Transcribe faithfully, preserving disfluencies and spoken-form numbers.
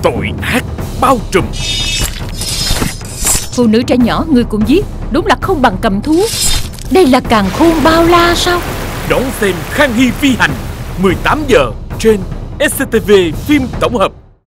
tội ác bao trùm. Phụ nữ trẻ nhỏ người cũng giết, đúng là không bằng cầm thú. Đây là càn khôn bao la sao? Đón xem Khang Hy phi hành mười tám giờ trên ét xê tê vê phim tổng hợp.